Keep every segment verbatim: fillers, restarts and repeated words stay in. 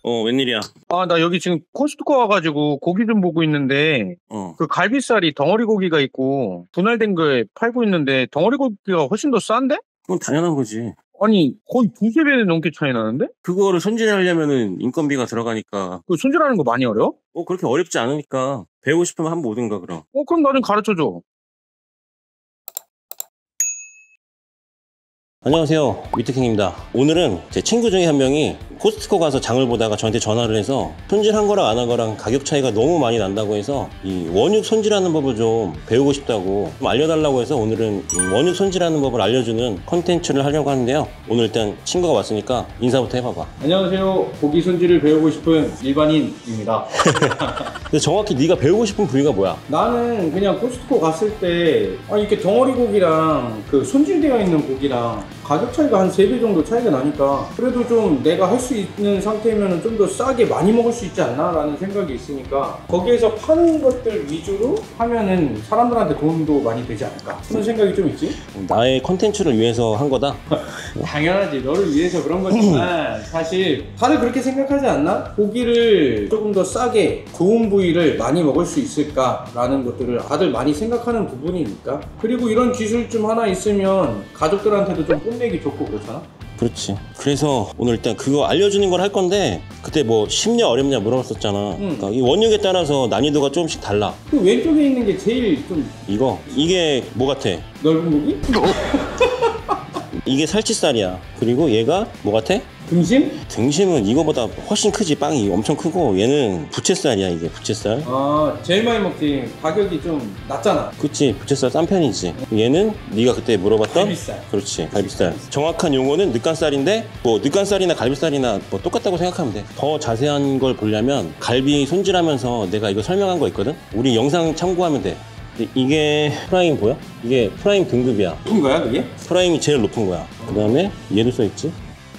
어, 웬일이야? 아, 나 여기 지금 코스트코 와가지고 고기 좀 보고 있는데, 어. 그 갈비살이 덩어리 고기가 있고, 분할된 거 팔고 있는데, 덩어리 고기가 훨씬 더 싼데? 그건 당연한 거지. 아니, 거의 두세 배 넘게 차이 나는데? 그거를 손질하려면은 인건비가 들어가니까. 그 손질하는 거 많이 어려워? 어, 그렇게 어렵지 않으니까. 배우고 싶으면 한번 오든가, 그럼. 어, 그럼 나 좀 가르쳐줘. 안녕하세요, 위트킹입니다. 오늘은 제 친구 중에 한 명이 코스트코 가서 장을 보다가 저한테 전화를 해서 손질한 거랑 안 한 거랑 가격 차이가 너무 많이 난다고 해서 이 원육 손질하는 법을 좀 배우고 싶다고 좀 알려달라고 해서 오늘은 이 원육 손질하는 법을 알려주는 컨텐츠를 하려고 하는데요. 오늘 일단 친구가 왔으니까 인사부터 해봐봐. 안녕하세요. 고기 손질을 배우고 싶은 일반인입니다. 근데 정확히 네가 배우고 싶은 부위가 뭐야? 나는 그냥 코스트코 갔을 때, 아, 이렇게 덩어리 고기랑 그 손질되어 있는 고기랑 가격 차이가 한 세 배 정도 차이가 나니까 그래도 좀 내가 할 수 있는 상태면 좀 더 싸게 많이 먹을 수 있지 않나 라는 생각이 있으니까 거기에서 파는 것들 위주로 하면은 사람들한테 도움도 많이 되지 않을까 그런 생각이 좀 있지? 나의 컨텐츠를 위해서 한 거다? 당연하지. 너를 위해서 그런 거지만 사실 다들 그렇게 생각하지 않나? 고기를 조금 더 싸게 좋은 부위를 많이 먹을 수 있을까 라는 것들을 다들 많이 생각하는 부분이니까. 그리고 이런 기술 좀 하나 있으면 가족들한테도 좀 뽐내기 좋고 그렇잖아? 그렇지. 그래서 오늘 일단 그거 알려주는 걸 할 건데 그때 뭐 쉽냐 어렵냐 물어봤었잖아. 응. 그러니까 이 원육에 따라서 난이도가 조금씩 달라. 그 왼쪽에 있는 게 제일 좀 이거 이게 뭐 같아? 넓은 고기? 이게 살치살이야. 그리고 얘가 뭐 같아? 등심? 등심은 이거보다 훨씬 크지. 빵이 엄청 크고 얘는 부채살이야. 이게 부채살. 아, 제일 많이 먹지. 가격이 좀 낮잖아. 그치. 부채살 싼 편이지. 얘는 네가 그때 물어봤던 갈비살. 그렇지. 갈비살. 정확한 용어는 늦간살인데 뭐 늦간살이나 갈비살이나 뭐 똑같다고 생각하면 돼. 더 자세한 걸 보려면 갈비 손질하면서 내가 이거 설명한 거 있거든. 우리 영상 참고하면 돼. 이게 프라임 보여? 이게 프라임 등급이야. 높은 거야 그게? 프라임이 제일 높은 거야. 그 다음에 얘도 써있지.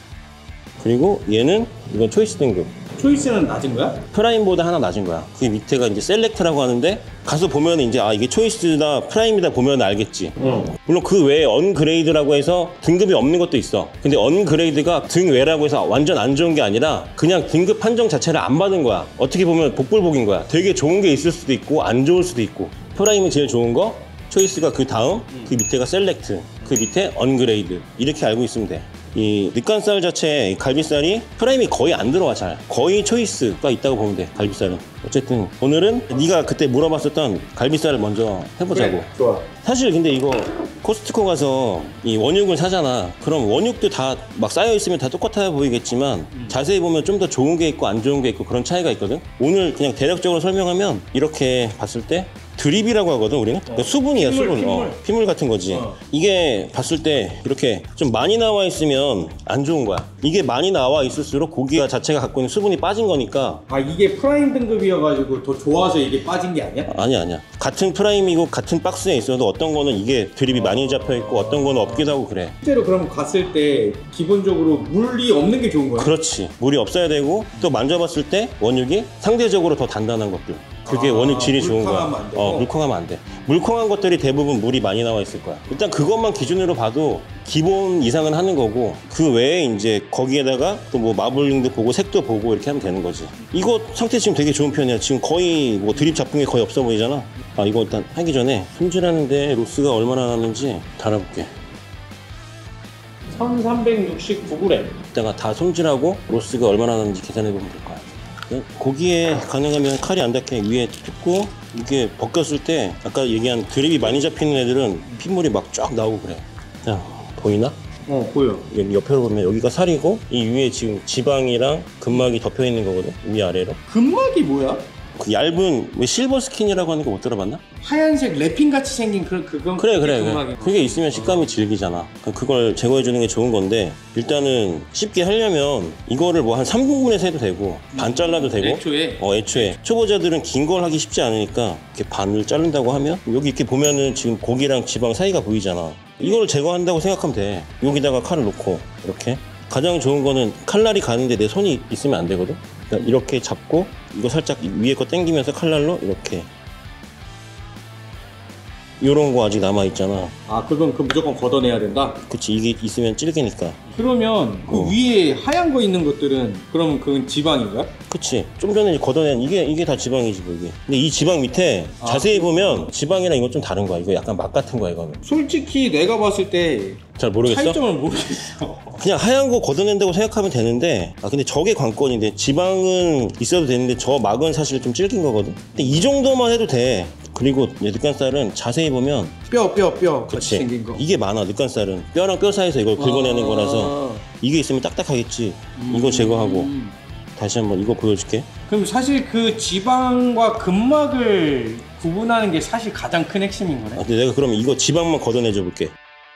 그리고 얘는 이건 초이스 등급. 초이스는 낮은 거야? 프라임보다 하나 낮은 거야. 그 밑에가 이제 셀렉트라고 하는데 가서 보면 이제 아 이게 초이스다 프라임이다 보면 알겠지. 응. 물론 그 외에 언그레이드라고 해서 등급이 없는 것도 있어. 근데 언그레이드가 등외라고 해서 완전 안 좋은 게 아니라 그냥 등급 판정 자체를 안 받은 거야. 어떻게 보면 복불복인 거야. 되게 좋은 게 있을 수도 있고 안 좋을 수도 있고. 프라임이 제일 좋은 거, 초이스가 그 다음, 그 밑에가 셀렉트, 그 밑에 언그레이드 이렇게 알고 있으면 돼. 이 늦간살 자체 갈비살이 프라임이 거의 안 들어와. 잘 거의 초이스가 있다고 보면 돼. 갈비살은. 어쨌든 오늘은 네가 그때 물어봤었던 갈비살을 먼저 해보자고. 그래, 좋아. 사실 근데 이거 코스트코 가서 이 원육을 사잖아. 그럼 원육도 다 막 쌓여 있으면 다 똑같아 보이겠지만 음. 자세히 보면 좀 더 좋은 게 있고 안 좋은 게 있고 그런 차이가 있거든. 오늘 그냥 대략적으로 설명하면 이렇게 봤을 때 드립이라고 하거든 우리는. 어. 그러니까 수분이야. 핏물, 수분. 핏물. 어, 핏물 같은 거지. 어. 이게 봤을 때 이렇게 좀 많이 나와 있으면 안 좋은 거야. 이게 많이 나와 있을수록 고기가 자체가 갖고 있는 수분이 빠진 거니까. 아, 이게 프라임 등급이어가지고 더 좋아서 이게 빠진 게 아니야? 아니야 아니야. 같은 프라임이고 같은 박스에 있어도 어떤 거는 이게 드립이 많이 잡혀 있고 어떤 거는 없기도 하고 그래. 실제로 그럼 갔을 때 기본적으로 물이 없는 게 좋은 거야? 그렇지. 물이 없어야 되고 또 만져봤을 때 원육이 상대적으로 더 단단한 것들. 그게 아, 원육 질이 좋은 거야. 안 되고? 어, 물컹하면 안 돼. 물컹한 것들이 대부분 물이 많이 나와 있을 거야. 일단 그것만 기준으로 봐도 기본 이상은 하는 거고 그 외에 이제 거기에다가 또 뭐 마블링도 보고 색도 보고 이렇게 하면 되는 거지. 이거 상태 지금 되게 좋은 편이야. 지금 거의 뭐 드립 잡힌 게 거의 없어 보이잖아. 아 이거 일단 하기 전에 손질하는데 로스가 얼마나 남는지 달아볼게. 천삼백육십구 그램. 이따가 다 손질하고 로스가 얼마나 남는지 계산해보면 될 거야. 고기에 가능하면 칼이 안 닿게 위에 뜯고 이게 벗겼을 때 아까 얘기한 드립이 많이 잡히는 애들은 핏물이 막 쫙 나오고 그래. 자, 보이나? 어, 보여. 여기 옆으로 보면 여기가 살이고 이 위에 지금 지방이랑 근막이 덮여 있는 거거든. 위아래로. 근막이 뭐야? 그 얇은 왜 실버 스킨이라고 하는 거 못 들어봤나? 하얀색 랩핑 같이 생긴 그런 그거. 그래 그래 그래. 그게 있으면 식감이 질기잖아. 그걸 제거해 주는 게 좋은 건데 일단은 쉽게 하려면 이거를 뭐 한 삼 분분해서 해도 되고 반 잘라도 되고. 애초에. 어 애초에 초보자들은 긴 걸 하기 쉽지 않으니까 이렇게 반을 자른다고 하면 여기 이렇게 보면은 지금 고기랑 지방 사이가 보이잖아. 이거를 제거한다고 생각하면 돼. 여기다가 칼을 놓고 이렇게. 가장 좋은 거는 칼날이 가는데 내 손이 있으면 안 되거든. 그러니까 이렇게 잡고 이거 살짝 위에 거 당기면서 칼날로 이렇게 요런 거 아직 남아있잖아. 아 그건 그 무조건 걷어내야 된다? 그치, 이게 있으면 질기니까. 그러면 그 어. 위에 하얀 거 있는 것들은 그럼 그건 지방인가? 그치. 좀 전에 이제 걷어낸 이게 이게 다 지방이지 뭐 이게. 근데 이 지방 밑에 아, 자세히 보면 지방이랑 이건 좀 다른 거야. 이거 약간 막 같은 거야 이거는. 솔직히 내가 봤을 때 잘 모르겠어? 차이점을 모르겠어. 그냥 하얀 거 걷어낸다고 생각하면 되는데, 아 근데 저게 관건인데 지방은 있어도 되는데 저 막은 사실 좀 질긴 거거든. 근데 이 정도만 해도 돼. 그리고 늑간살은 자세히 보면 뼈 뼈 뼈 같이 그치. 생긴 거. 이게 많아. 늑간살은 뼈랑 뼈 사이에서 이걸 긁어내는 아. 거라서 이게 있으면 딱딱하겠지. 이거 제거하고 음. 다시 한번 이거 보여줄게. 그럼 사실 그 지방과 근막을 구분하는 게 사실 가장 큰 핵심인 아, 거네. 근데 내가 그러면 이거 지방만 걷어내줘 볼게.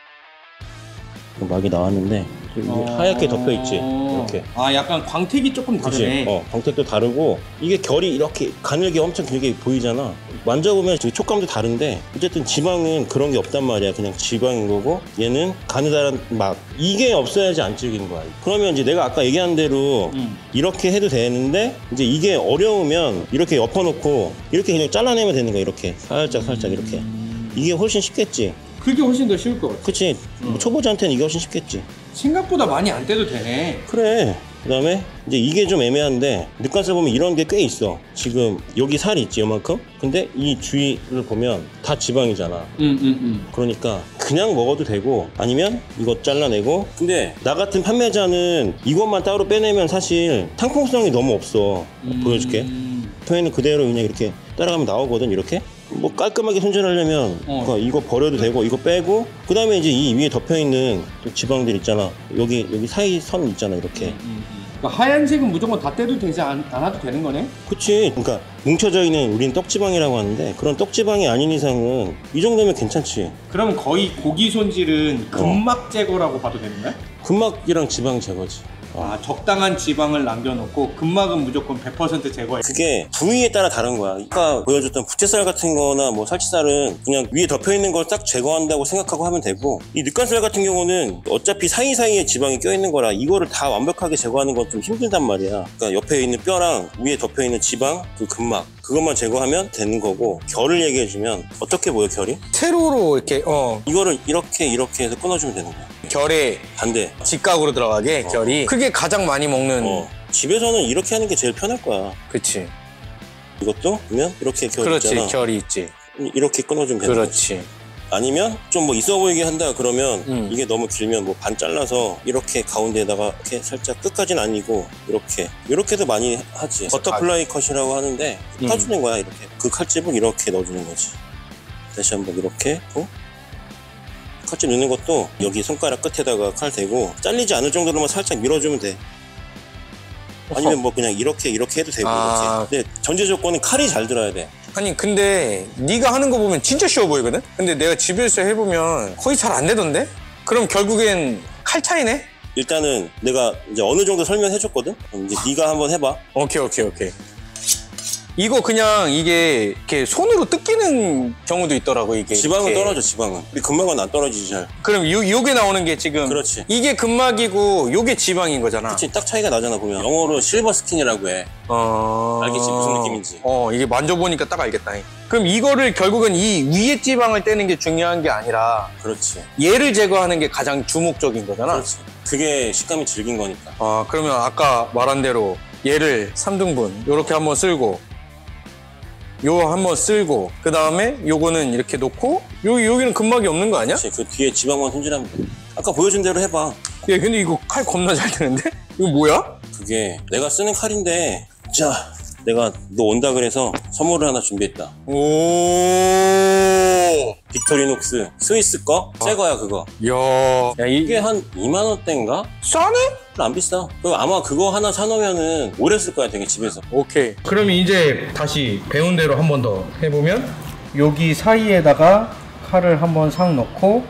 막이 나왔는데 이게 하얗게 덮여 있지. 이렇게. 아 약간 광택이 조금 다르네. 그치? 어, 광택도 다르고 이게 결이 이렇게 가늘게 엄청 길게 보이잖아. 만져보면 지금 촉감도 다른데 어쨌든 지방은 그런 게 없단 말이야. 그냥 지방인 거고 얘는 가느다란 막 이게 없어야지 안 질긴 거야. 그러면 이제 내가 아까 얘기한 대로 음. 이렇게 해도 되는데 이제 이게 어려우면 이렇게 엎어놓고 이렇게 그냥 잘라내면 되는 거야. 이렇게 살짝 살짝 이렇게. 이게 훨씬 쉽겠지. 그게 훨씬 더 쉬울 것 같아. 그치? 뭐 초보자한테는 이게 훨씬 쉽겠지. 생각보다 많이 안 떼도 되네. 그래. 그 다음에 이제 이게 좀 애매한데 늑간살 보면 이런 게 꽤 있어. 지금 여기 살이 있지 요만큼. 근데 이 주위를 보면 다 지방이잖아. 음, 음, 음. 그러니까 그냥 먹어도 되고 아니면 이거 잘라내고. 근데 나 같은 판매자는 이것만 따로 빼내면 사실 상품성이 너무 없어. 음. 보여줄게. 토에는 그대로 그냥 이렇게 따라가면 나오거든. 이렇게 뭐 깔끔하게 손질하려면 어. 그러니까 이거 버려도 되고 이거 빼고 그 다음에 이제 이 위에 덮여있는 또 지방들 있잖아. 여기 여기 사이 선 있잖아. 이렇게. 음, 음, 음. 그러니까 하얀색은 무조건 다 떼도 되지 않, 않아도 되는 거네? 그치. 그러니까 뭉쳐져 있는 우린 떡지방이라고 하는데 그런 떡지방이 아닌 이상은 이 정도면 괜찮지. 그러면 거의 고기 손질은 근막 제거라고 봐도 되는 거야? 근막이랑 지방 제거지. 아, 적당한 지방을 남겨놓고 근막은 무조건 백 퍼센트 제거해. 그게 부위에 따라 다른 거야. 아까 보여줬던 부채살 같은 거나 뭐 살치살은 그냥 위에 덮여있는 걸 딱 제거한다고 생각하고 하면 되고 이 늑간살 같은 경우는 어차피 사이사이에 지방이 껴있는 거라 이거를 다 완벽하게 제거하는 건 좀 힘들단 말이야. 그러니까 옆에 있는 뼈랑 위에 덮여있는 지방, 그 근막 그것만 제거하면 되는 거고 결을 얘기해주면 어떻게 보여 결이? 세로로 이렇게 어 이거를 이렇게 이렇게 해서 끊어주면 되는 거야. 결에 반대. 직각으로 들어가게 결이 그게 가장 많이 먹는 어. 집에서는 이렇게 하는 게 제일 편할 거야. 그치 이것도 보면 이렇게 결 그렇지 있잖아. 결이 있지 이렇게 끊어주면 되는 거지. 그렇지 아니면 좀 뭐 있어 보이게 한다 그러면 음. 이게 너무 길면 뭐 반 잘라서 이렇게 가운데에다가 이렇게 살짝 끝까지는 아니고 이렇게 이렇게도 많이 하지. 버터플라이 컷이라고 하는데 음. 타주는 거야. 이렇게 그 칼집을 이렇게 넣어주는 거지. 다시 한번 이렇게 어? 칼집 넣는 것도 여기 손가락 끝에다가 칼 대고 잘리지 않을 정도로만 살짝 밀어주면 돼. 아니면 뭐 그냥 이렇게 이렇게 해도 되고 아. 이렇게. 근데 전제 조건은 칼이 잘 들어야 돼. 아니 근데 네가 하는 거 보면 진짜 쉬워 보이거든? 근데 내가 집에서 해보면 거의 잘 안 되던데? 그럼 결국엔 칼 차이네? 일단은 내가 이제 어느 정도 설명해 줬거든. 그럼 이제 네가 한번 해봐. 오케이 오케이 오케이 이거 그냥 이게 이렇게 손으로 뜯기는 경우도 있더라고 이게 지방은 이렇게. 떨어져. 지방은. 우리 근막은 안 떨어지지 잘. 그럼 요, 요게 나오는 게 지금 그렇지. 이게 근막이고 요게 지방인 거잖아 그치, 딱 차이가 나잖아 보면. 영어로 실버 스킨이라고 해. 어... 알겠지? 무슨 느낌인지. 어, 이게 만져보니까 딱 알겠다. 그럼 이거를 결국은 이 위에 지방을 떼는 게 중요한 게 아니라 그렇지. 얘를 제거하는 게 가장 주목적인 거잖아. 그렇지. 그게 식감이 질긴 거니까. 아, 그러면 아까 말한 대로 얘를 삼 등분 요렇게 한번 쓸고 요 한번 쓸고 그 다음에 요거는 이렇게 놓고 요, 여기는 근막이 없는 거 아니야? 그렇지. 그 뒤에 지방만 손질하면 돼. 아까 보여준 대로 해봐. 야, 근데 이거 칼 겁나 잘 되는데? 이거 뭐야? 그게 내가 쓰는 칼인데 자 내가 너 온다 그래서 선물을 하나 준비했다. 오, 빅토리녹스 스위스 거? 새 거야 그거. 야, 야 이게 한 이만 원대인가? 싸네? 안 비싸. 그럼 아마 그거 하나 사놓으면은 오래 쓸 거야 되게 집에서. 오케이. 그러면 이제 다시 배운 대로 한 번 더 해보면 여기 사이에다가 칼을 한번 싹 넣고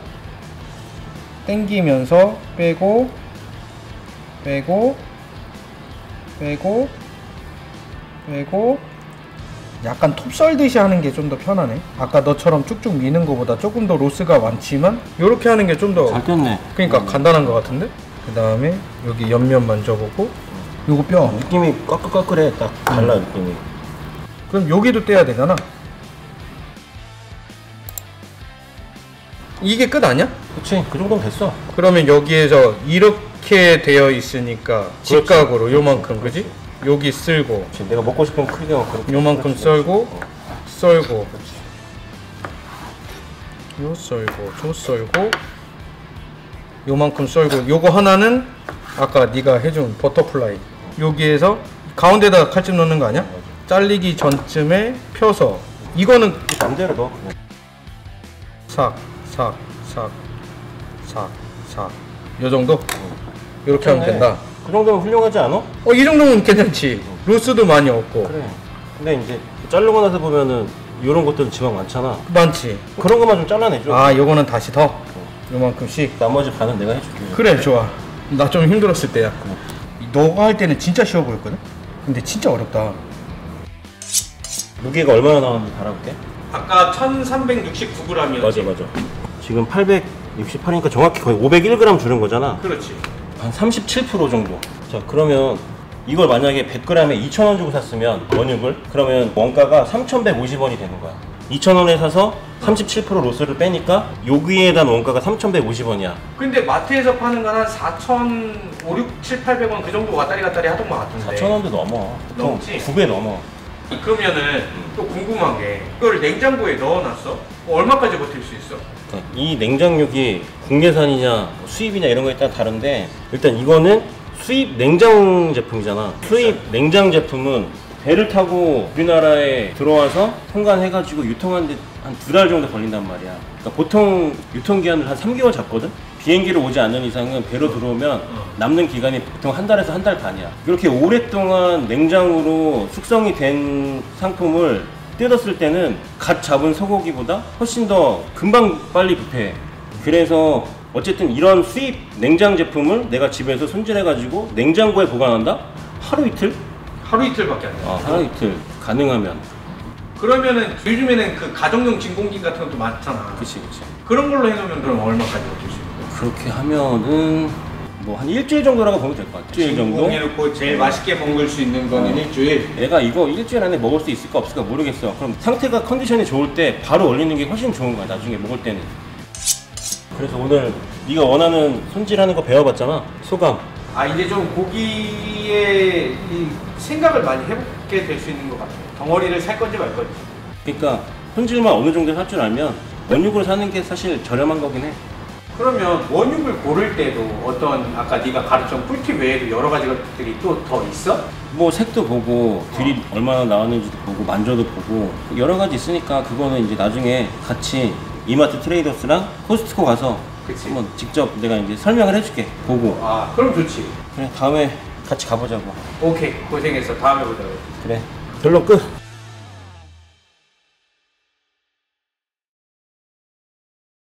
당기면서 빼고 빼고 빼고 빼고 약간 톱 썰듯이 하는 게 좀 더 편하네. 아까 너처럼 쭉쭉 미는 것보다 조금 더 로스가 많지만 이렇게 하는 게 좀 더 꼈네. 그러니까 간단한 것 같은데? 그 다음에 여기 옆면 만져보고 요거 뼈 느낌이 꺼끌꺼끌해. 딱 달라 느낌이. 그럼 여기도 떼야 되잖아. 이게 끝 아니야? 그치, 그 정도면 됐어. 그러면 여기에서 이렇게 되어 있으니까 직각으로 요만큼, 그지? 여기 쓸고 그치, 내가 먹고 싶은 크기가 그렇게. 요만큼 썰고 썰고 요 썰고 저 썰고 요만큼 썰고 요거 하나는 아까 네가 해준 버터플라이 여기에서 가운데다가 칼집 넣는 거 아니야? 잘리기 전쯤에 펴서 이거는 맘대로 넣어. 그냥. 삭, 삭, 삭, 삭, 삭. 요 정도? 이렇게 하면 된다. 그 정도면 훌륭하지 않아? 어, 이 정도면 괜찮지. 로스도 많이 없고. 그래. 근데 이제 자르고 나서 보면은 이런 것들 지방 많잖아. 많지. 그런 것만 좀 잘라내줘. 아, 요거는 다시 더. 요만큼씩. 나머지 반은 내가 해줄게. 그래, 좋아. 나 좀 힘들었을 때야. 너가 할 때는 진짜 쉬워 보였거든? 근데 진짜 어렵다. 무게가 얼마나 나왔는지 알아볼게. 아까 천삼백육십구 그램이었지. 맞아 맞아. 지금 팔백육십팔이니까 정확히 거의 오백일 그램 줄은 거잖아. 그렇지. 한 삼십칠 퍼센트 정도. 자, 그러면 이걸 만약에 백 그램에 이천 원 주고 샀으면 원육을, 그러면 원가가 삼천백오십 원이 되는 거야. 이천 원에 사서 삼십칠 퍼센트 로스를 빼니까 여기에 대한 원가가 삼천백오십 원이야. 근데 마트에서 파는 건 한 사천오백, 칠, 팔백 원 그 정도 왔다리 갔다리 하던 것 같은데. 사천 원도 넘어. 보통 넘지? 두 배 넘어. 그러면은 또 궁금한 게 이걸 냉장고에 넣어놨어? 얼마까지 버틸 수 있어? 그러니까 이 냉장육이 국내산이냐 수입이냐 이런 거에 따라 다른데, 일단 이거는 수입 냉장 제품이잖아. 수입 냉장 제품은 배를 타고 우리나라에 들어와서 통관해가지고 유통하는데 한 두 달 정도 걸린단 말이야. 그러니까 보통 유통기한을 한 삼 개월 잡거든? 비행기로 오지 않는 이상은 배로 들어오면 남는 기간이 보통 한 달에서 한 달 반이야. 이렇게 오랫동안 냉장으로 숙성이 된 상품을 뜯었을 때는 갓 잡은 소고기보다 훨씬 더 금방 빨리 부패해. 그래서 어쨌든 이런 수입 냉장 제품을 내가 집에서 손질해가지고 냉장고에 보관한다? 하루 이틀? 하루 이틀밖에 안 돼. 아, 하루 이틀 가능하면. 그러면은 요즘에는 그 가정용 진공기 같은 것도 많잖아. 그치 그치. 그런 걸로 해놓으면 그럼 얼마까지 버틸 수 있는 거야? 그렇게 하면은 뭐 한 일주일 정도라고 보면 될 것 같아. 일주일 정도? 진공해놓고 제일 맛있게 먹을 수 있는 거는 일주일. 내가 이거 일주일 안에 먹을 수 있을까 없을까 모르겠어. 그럼 상태가 컨디션이 좋을 때 바로 얼리는 게 훨씬 좋은 거야, 나중에 먹을 때는. 그래서 오늘 네가 원하는 손질하는 거 배워봤잖아. 소감. 아, 이제 좀 고기에 이 생각을 많이 해보게 될 수 있는 것 같아. 덩어리를 살 건지 말 건지. 그러니까 손질만 어느 정도 할 줄 알면 원육으로 사는 게 사실 저렴한 거긴 해. 그러면 원육을 고를 때도 어떤 아까 네가 가르쳐준 꿀팁 외에도 여러 가지 것들이 또 더 있어? 뭐 색도 보고 딜이 얼마나 나왔는지도 보고 만져도 보고 여러 가지 있으니까 그거는 이제 나중에 같이 이마트 트레이더스랑 코스트코 가서 그치. 한번 직접 내가 이제 설명을 해줄게. 보고. 아, 그럼 좋지. 그래, 다음에 같이 가보자고. 오케이, 고생했어. 다음에 보자. 그래, 결론 끝.